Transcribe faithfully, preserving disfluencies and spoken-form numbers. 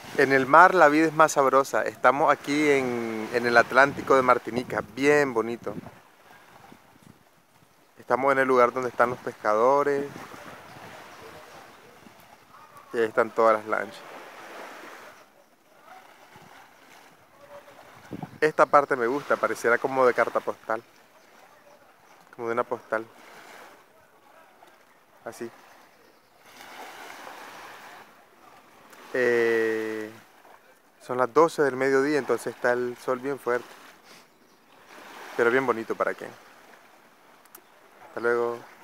En el mar la vida es más sabrosa. Estamos aquí en, en el Atlántico de Martinica, bien bonito. Estamos en el lugar donde están los pescadores y ahí están todas las lanchas. Esta parte me gusta, pareciera como de carta postal, como de una postal, así. Eh, son las doce del mediodía, entonces está el sol bien fuerte, pero bien bonito para qué. Hasta luego.